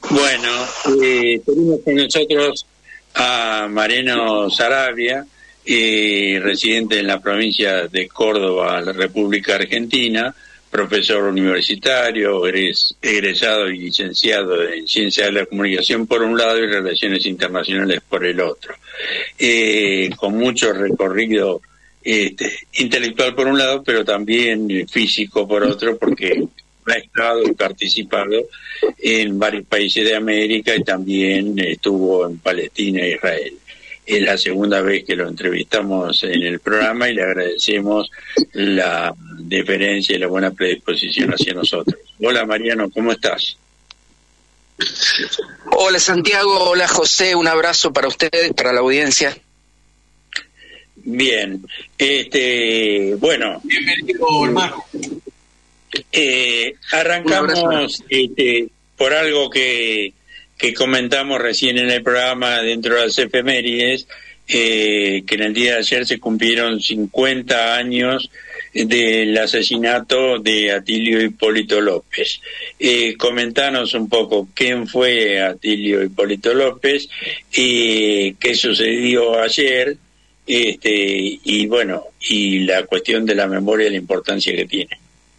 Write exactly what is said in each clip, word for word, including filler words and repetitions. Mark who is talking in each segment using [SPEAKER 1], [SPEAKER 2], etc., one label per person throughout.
[SPEAKER 1] Bueno, eh, tenemos con nosotros a Mariano Sarabia, eh, residente en la provincia de Córdoba, la República Argentina, profesor universitario, egres, egresado y licenciado en Ciencias de la Comunicación por un lado y Relaciones Internacionales por el otro, eh, con mucho recorrido este, intelectual por un lado, pero también físico por otro, porque ha estado y participado en varios países de América y también estuvo en Palestina e Israel. Es la segunda vez que lo entrevistamos en el programa y le agradecemos la deferencia y la buena predisposición hacia nosotros. Hola Mariano, ¿cómo estás?
[SPEAKER 2] Hola Santiago, hola José, un abrazo para ustedes, para la audiencia.
[SPEAKER 1] Bien, este, bueno.
[SPEAKER 3] Bienvenido, hermano.
[SPEAKER 1] Eh, arrancamos este, por algo que, que comentamos recién en el programa dentro de las efemérides, eh, que en el día de ayer se cumplieron cincuenta años del asesinato de Atilio Hipólito López. Eh, comentanos un poco quién fue Atilio Hipólito López y qué sucedió ayer, este, y bueno, y la cuestión de la memoria y la importancia que tiene.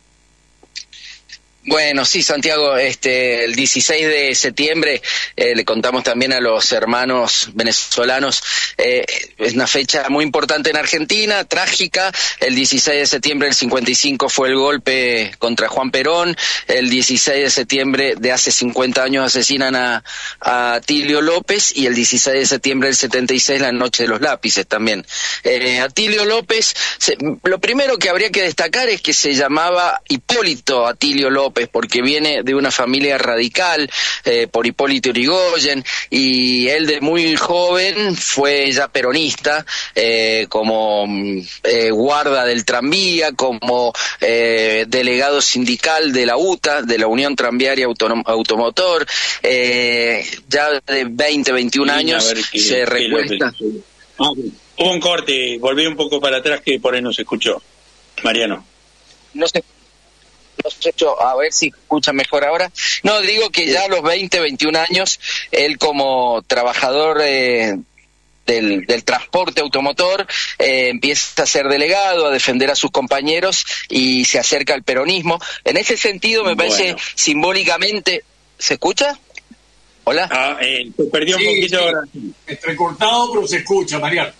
[SPEAKER 2] Bueno, sí, Santiago, este, el dieciséis de septiembre eh, le contamos también a los hermanos venezolanos, eh, es una fecha muy importante en Argentina, trágica. El dieciséis de septiembre del cincuenta y cinco fue el golpe contra Juan Perón. El dieciséis de septiembre de hace cincuenta años asesinan a, a Atilio López, y el dieciséis de septiembre del setenta y seis la noche de los lápices también. Eh, Atilio López, se, lo primero que habría que destacar es que se llamaba Hipólito Atilio López, porque viene de una familia radical, eh, por Hipólito Yrigoyen, y él de muy joven fue ya peronista, eh, como eh, guarda del tranvía, como eh, delegado sindical de la U T A, de la Unión Tranviaria Autonom- Automotor, eh, ya de veinte, veintiún años qué, se recuesta.
[SPEAKER 1] Ah, hubo un corte, volví un poco para atrás que por ahí no se escuchó. Mariano.
[SPEAKER 2] No sé. A ver si escucha mejor ahora. No, digo que ya a los veinte, veintiún años, él como trabajador eh, del, del transporte automotor eh, empieza a ser delegado, a defender a sus compañeros y se acerca al peronismo. En ese sentido me parece bueno. Simbólicamente... ¿Se escucha? ¿Hola?
[SPEAKER 1] Ah, eh, se perdió sí, un poquito
[SPEAKER 3] sí.
[SPEAKER 1] ahora.
[SPEAKER 3] Entrecortado, pero se escucha, Mariano.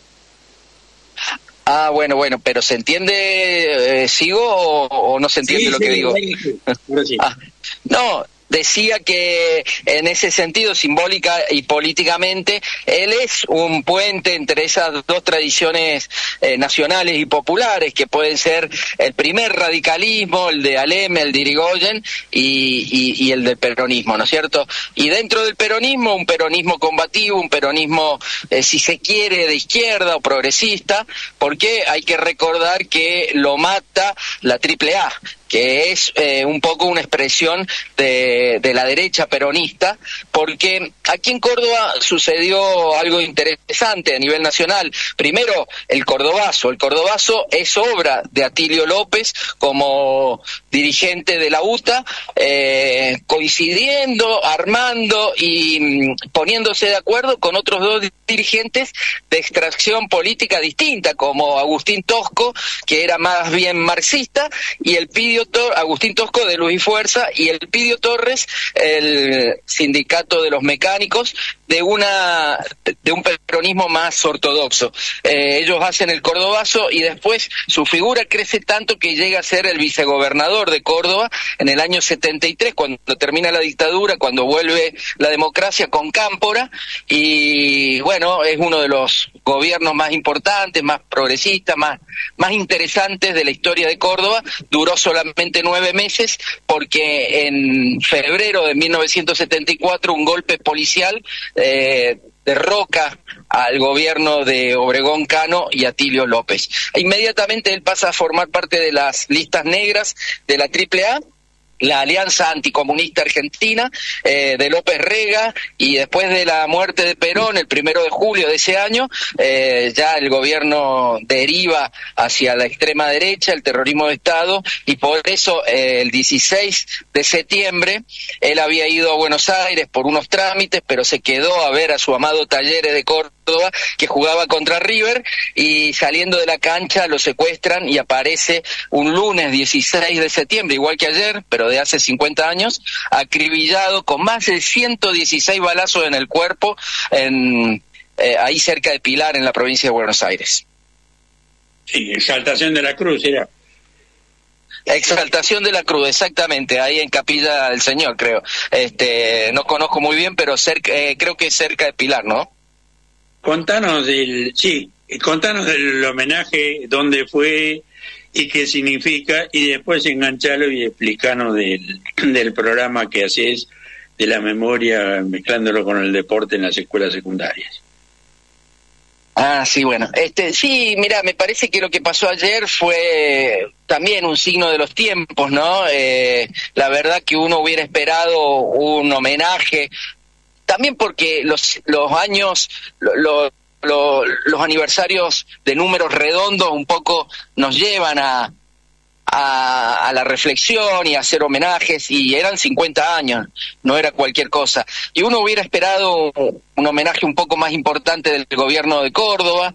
[SPEAKER 2] Ah, bueno, bueno, pero ¿se entiende, eh, sigo o, o no se entiende sí, lo sí, que digo? Sí, sí. Ah, no, decía que en ese sentido, simbólica y políticamente, él es un puente entre esas dos tradiciones eh, nacionales y populares, que pueden ser el primer radicalismo, el de Alem, el de Yrigoyen, y, y, y el del peronismo, ¿no es cierto? Y dentro del peronismo, un peronismo combativo, un peronismo, eh, si se quiere, de izquierda o progresista, porque hay que recordar que lo mata la triple A, que es eh, un poco una expresión de, de la derecha peronista, porque aquí en Córdoba sucedió algo interesante a nivel nacional. Primero, el Cordobazo. El Cordobazo es obra de Atilio López como dirigente de la U T A, eh, coincidiendo, armando y mm, poniéndose de acuerdo con otros dos dirigentes de extracción política distinta, como Agustín Tosco, que era más bien marxista, y el Pidio Tor- Agustín Tosco de Luz y Fuerza, y el Pidio Torres, el sindicato de los mecánicos, de una de un peronismo más ortodoxo. Eh, ellos hacen el Cordobazo y después su figura crece tanto que llega a ser el vicegobernador de Córdoba en el año setenta y tres, cuando termina la dictadura, cuando vuelve la democracia con Cámpora, y bueno, es uno de los gobiernos más importantes, más progresistas, más, más interesantes de la historia de Córdoba. Duró solamente nueve meses porque en febrero de mil novecientos setenta y cuatro un golpe policial eh, derroca al gobierno de Obregón Cano y Atilio López. Inmediatamente él pasa a formar parte de las listas negras de la triple A, la Alianza Anticomunista Argentina eh, de López Rega, y después de la muerte de Perón el primero de julio de ese año, eh, ya el gobierno deriva hacia la extrema derecha, el terrorismo de Estado, y por eso eh, el dieciséis de septiembre él había ido a Buenos Aires por unos trámites, pero se quedó a ver a su amado Talleres de Córdoba, que jugaba contra River, y saliendo de la cancha lo secuestran y aparece un lunes dieciséis de septiembre, igual que ayer, pero de hace cincuenta años, acribillado con más de ciento dieciséis balazos en el cuerpo, en eh, ahí cerca de Pilar, en la provincia de Buenos Aires.
[SPEAKER 1] Sí, Exaltación de la Cruz era.
[SPEAKER 2] Exaltación de la Cruz, exactamente, ahí en Capilla del Señor, creo. Este, no conozco muy bien, pero cerca, eh, creo que es cerca de Pilar, ¿no?
[SPEAKER 1] Contanos del, sí, contanos del homenaje, dónde fue y qué significa, y después enganchalo y explicanos del, del programa que haces de la memoria, mezclándolo con el deporte en las escuelas secundarias.
[SPEAKER 2] Ah, sí, bueno. Este, sí, mira, me parece que lo que pasó ayer fue también un signo de los tiempos, ¿no? Eh, la verdad que uno hubiera esperado un homenaje, también porque los los años, lo, lo, lo, los aniversarios de números redondos un poco nos llevan a, a, a la reflexión y a hacer homenajes, y eran cincuenta años, no era cualquier cosa. Y uno hubiera esperado un homenaje un poco más importante del gobierno de Córdoba,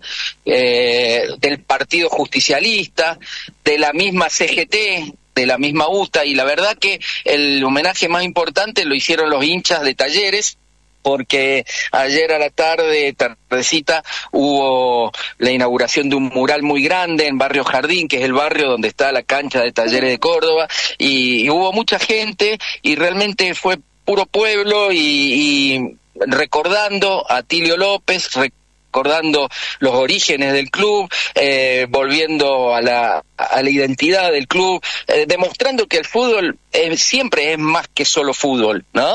[SPEAKER 2] eh, del Partido Justicialista, de la misma C G T, de la misma U T A, y la verdad que el homenaje más importante lo hicieron los hinchas de Talleres, porque ayer a la tarde, tardecita, hubo la inauguración de un mural muy grande en Barrio Jardín, que es el barrio donde está la cancha de Talleres de Córdoba, y, y hubo mucha gente, y realmente fue puro pueblo, y, y recordando a Tilio López, recordando los orígenes del club, eh, volviendo a la, a la identidad del club, eh, demostrando que el fútbol eh, siempre es más que solo fútbol, ¿no?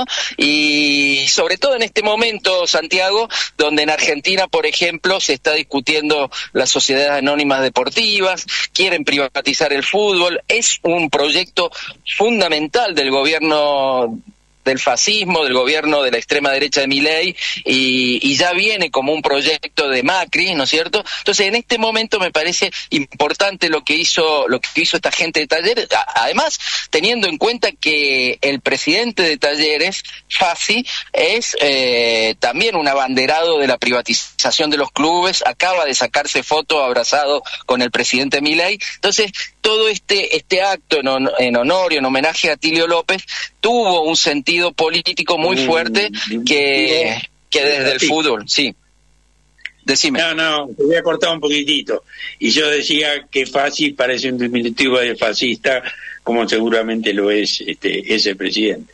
[SPEAKER 2] Y sobre todo en este momento, Santiago, donde en Argentina, por ejemplo, se está discutiendo las sociedades anónimas deportivas, quieren privatizar el fútbol, es un proyecto fundamental del gobierno del fascismo, del gobierno de la extrema derecha de Milei, y, y ya viene como un proyecto de Macri, ¿no es cierto? Entonces, en este momento me parece importante lo que hizo lo que hizo esta gente de Talleres, además teniendo en cuenta que el presidente de Talleres, Fassi, es eh, también un abanderado de la privatización de los clubes, acaba de sacarse foto abrazado con el presidente Milei. Entonces, todo este este acto en, on, en honor y en homenaje a Tilio López tuvo un sentido político muy fuerte que, que desde el fútbol, sí. Decime.
[SPEAKER 1] No, no, te voy a cortar un poquitito. Y yo decía que Fassi parece un diminutivo de fascista, como seguramente lo es este ese presidente.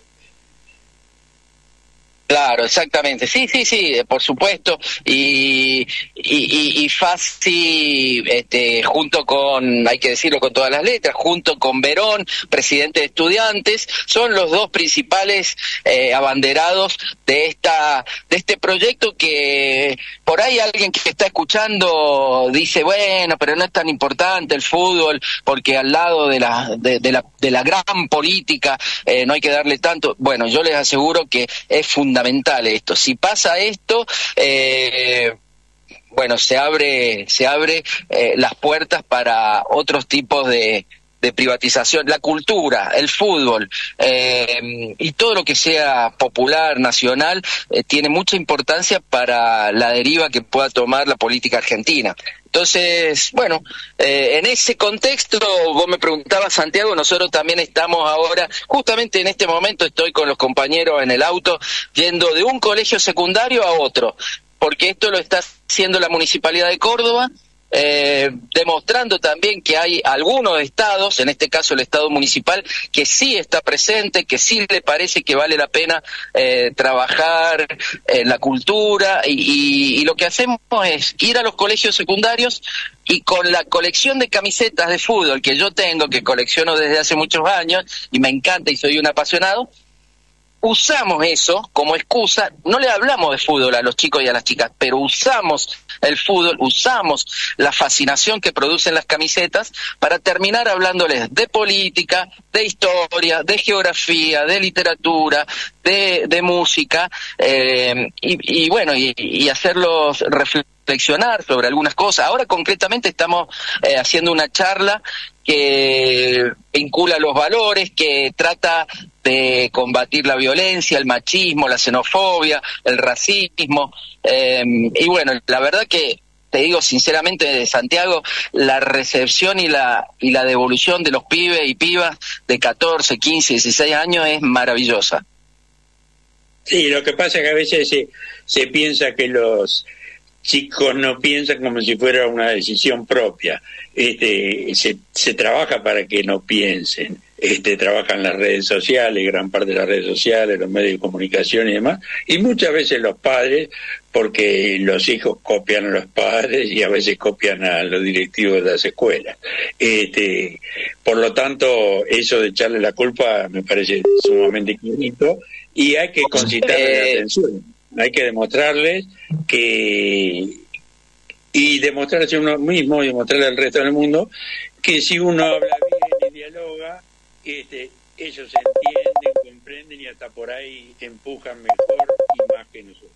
[SPEAKER 2] Claro, exactamente. Sí, sí, sí, por supuesto. Y, y, y, y Fassi, este, junto con, hay que decirlo con todas las letras, junto con Verón, presidente de Estudiantes, son los dos principales eh, abanderados de esta, de este proyecto que por ahí alguien que está escuchando dice, bueno, pero no es tan importante el fútbol, porque al lado de la, de, de la, de la gran política eh, no hay que darle tanto. Bueno, yo les aseguro que es fundamental esto. Si pasa esto, eh, bueno, se abre, se abre eh, las puertas para otros tipos de, de privatización, la cultura, el fútbol eh, y todo lo que sea popular, nacional, eh, tiene mucha importancia para la deriva que pueda tomar la política argentina. Entonces, bueno, eh, en ese contexto, vos me preguntabas, Santiago, nosotros también estamos ahora, justamente en este momento estoy con los compañeros en el auto, yendo de un colegio secundario a otro, porque esto lo está haciendo la Municipalidad de Córdoba, Eh, demostrando también que hay algunos estados, en este caso el estado municipal, que sí está presente, que sí le parece que vale la pena eh, trabajar en la cultura, y, y, y lo que hacemos es ir a los colegios secundarios y con la colección de camisetas de fútbol que yo tengo, que colecciono desde hace muchos años y me encanta y soy un apasionado, usamos eso como excusa, no le hablamos de fútbol a los chicos y a las chicas, pero usamos el fútbol, usamos la fascinación que producen las camisetas para terminar hablándoles de política, de historia, de geografía, de literatura, de, de música, eh, y, y bueno, y, y hacerlos reflexionar sobre algunas cosas. Ahora concretamente estamos eh, haciendo una charla que vincula los valores, que trata de combatir la violencia, el machismo, la xenofobia, el racismo, eh, y bueno, la verdad que te digo sinceramente, Santiago, la recepción y la y la devolución de los pibes y pibas de catorce, quince, dieciséis años es maravillosa.
[SPEAKER 1] Sí, lo que pasa es que a veces se, se piensa que los chicos no piensan como si fuera una decisión propia. Este, se, se trabaja para que no piensen. Este, trabajan las redes sociales, gran parte de las redes sociales, los medios de comunicación y demás, y muchas veces los padres, porque los hijos copian a los padres y a veces copian a los directivos de las escuelas. Este, por lo tanto, eso de echarle la culpa me parece sumamente injusto y hay que concitarles eh... la atención. Hay que demostrarles que, y demostrarse uno mismo y demostrarle al resto del mundo que si uno habla bien y dialoga, este, ellos entienden, comprenden y hasta por ahí empujan mejor y más que nosotros.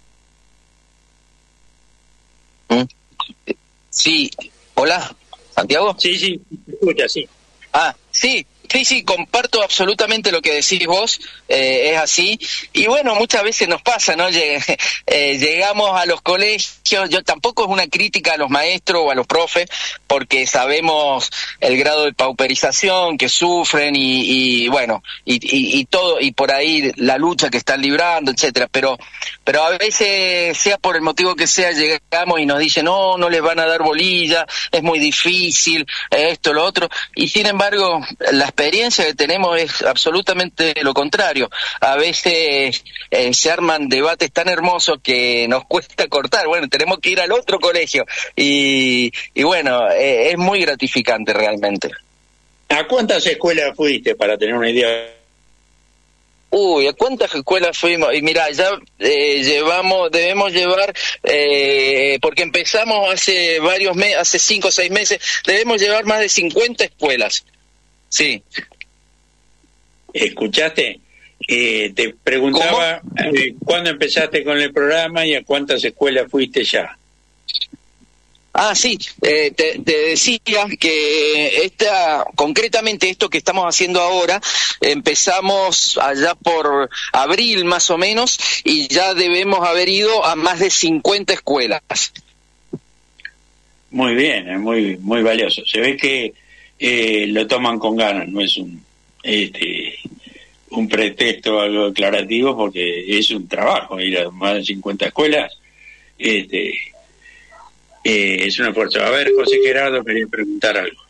[SPEAKER 2] Sí, hola, Santiago.
[SPEAKER 1] Sí, sí, escucha, sí.
[SPEAKER 2] Ah, sí. Sí, sí, comparto absolutamente lo que decís vos, eh, es así. Y bueno, muchas veces nos pasa, ¿no? Lleg eh, llegamos a los colegios, yo tampoco es una crítica a los maestros o a los profes, porque sabemos el grado de pauperización que sufren y, y bueno, y, y, y todo, y por ahí la lucha que están librando, etcétera. Pero, pero a veces, sea por el motivo que sea, llegamos y nos dicen, no, no les van a dar bolilla, es muy difícil, esto, lo otro. Y sin embargo, las La experiencia que tenemos es absolutamente lo contrario. A veces eh, se arman debates tan hermosos que nos cuesta cortar. Bueno, tenemos que ir al otro colegio y, y bueno, eh, es muy gratificante realmente.
[SPEAKER 1] ¿A cuántas escuelas fuiste para tener una idea?
[SPEAKER 2] Uy, ¿a cuántas escuelas fuimos? Y mira, ya eh, llevamos, debemos llevar, eh, porque empezamos hace varios meses, hace cinco o seis meses, debemos llevar más de cincuenta escuelas. Sí.
[SPEAKER 1] ¿Escuchaste? Eh, te preguntaba eh, cuándo empezaste con el programa y a cuántas escuelas fuiste ya.
[SPEAKER 2] Ah, sí, eh, te, te decía que esta, concretamente esto que estamos haciendo ahora, empezamos allá por abril más o menos y ya debemos haber ido a más de cincuenta escuelas.
[SPEAKER 1] Muy bien, es muy, muy valioso. Se ve que Eh, lo toman con ganas, no es un este un pretexto o algo declarativo, porque es un trabajo ir a más de cincuenta escuelas, este eh, es un esfuerzo. A ver, José Gerardo quería preguntar algo.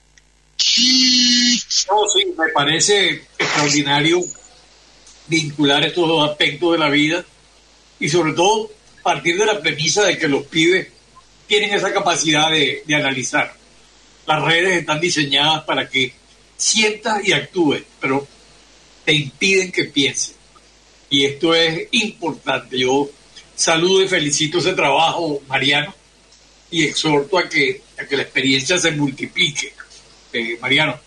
[SPEAKER 3] No, sí, me parece extraordinario vincular estos dos aspectos de la vida y sobre todo partir de la premisa de que los pibes tienen esa capacidad de, de analizar. Las redes están diseñadas para que sientas y actúes, pero te impiden que pienses. Y esto es importante. Yo saludo y felicito ese trabajo, Mariano, y exhorto a que, a que la experiencia se multiplique. Eh, Mariano.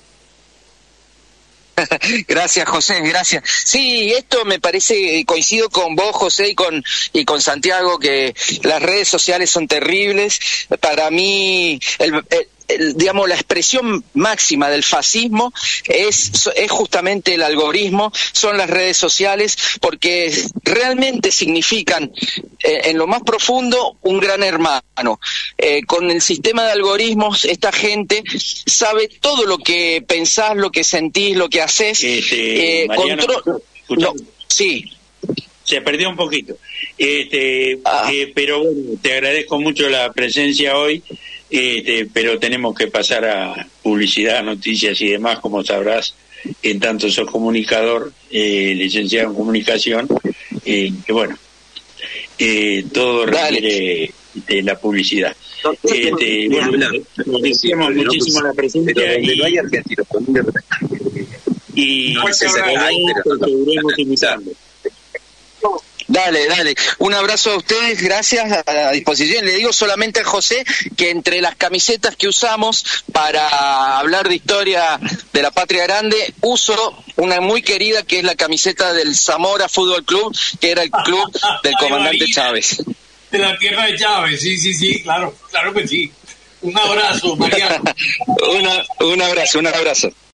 [SPEAKER 2] Gracias, José, gracias. Sí, esto me parece, coincido con vos, José, y con y con Santiago, que las redes sociales son terribles. Para mí, el, el El, digamos, la expresión máxima del fascismo es, es justamente el algoritmo, son las redes sociales, porque realmente significan eh, en lo más profundo un gran hermano. Eh, con el sistema de algoritmos, esta gente sabe todo lo que pensás, lo que sentís, lo que haces.
[SPEAKER 1] Este, eh, Mariano, control... no,
[SPEAKER 2] sí.
[SPEAKER 1] Se perdió un poquito. Este, ah. eh, pero bueno, te agradezco mucho la presencia hoy. Este, pero tenemos que pasar a publicidad, noticias y demás, como sabrás, en tanto sos comunicador, eh, licenciado en comunicación, eh, que bueno, eh, todo requiere de la publicidad. Este, bueno, agradecemos muchísimo la presencia y, no hay argentinos, y, y seguiremos invitando.
[SPEAKER 2] Dale, dale. Un abrazo a ustedes, gracias, a disposición. Le digo solamente a José que entre las camisetas que usamos para hablar de historia de la Patria Grande, uso una muy querida que es la camiseta del Zamora Fútbol Club, que era el club del comandante Chávez.
[SPEAKER 3] De la tierra de Chávez, sí, sí, sí, claro, claro que sí. Un abrazo, Mariano.
[SPEAKER 2] Una, un abrazo, un abrazo.